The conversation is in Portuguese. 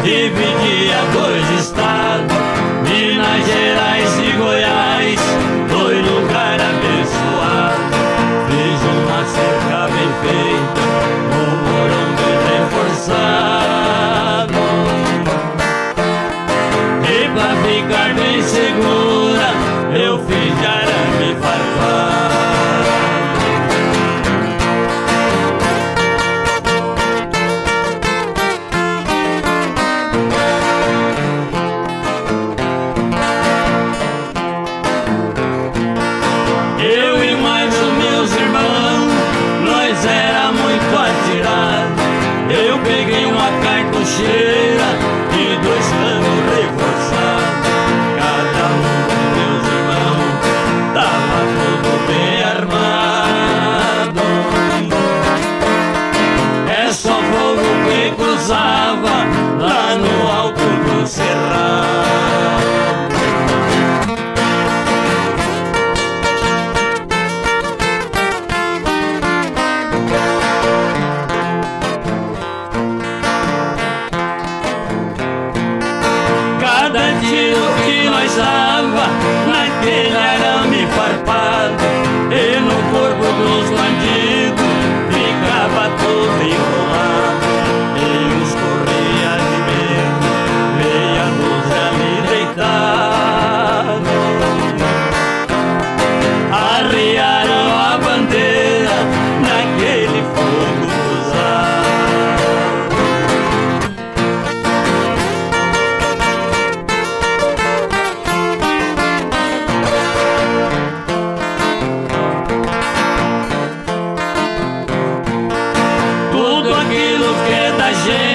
dividia dois estados, Minas Gerais e Goiás, foi lugar abençoado. Fiz uma cerca bem feita, um morão bem reforçado, e pra ficar bem segura, eu fiz de arame farpado. Eu e mais os meus irmãos, nós era muito atirado. Eu peguei uma cartucheira e dois canos reforçados. Cada um dos meus irmãos tava todo bem armado. É só fogo que cruzava lá no alto do cerrado. Cada tiro que nós dava naquele arame farpado, e no corpo dos bandidos ficava todo enrolado. E uns corria de medo, meia dúzia ali deitado. Arriaram a bandeira naquele fogo cruzado. Tudo aquilo que é da gente